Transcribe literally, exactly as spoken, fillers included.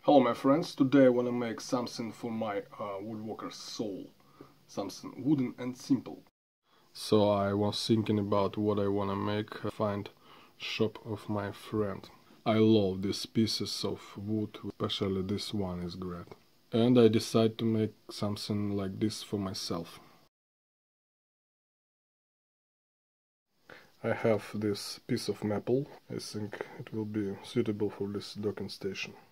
Hello my friends, today I want to make something for my uh, woodworker's soul. Something wooden and simple. So I was thinking about what I want to make. Find shop of my friend. I love these pieces of wood, especially this one is great. And I decided to make something like this for myself. I have this piece of maple. I think it will be suitable for this docking station.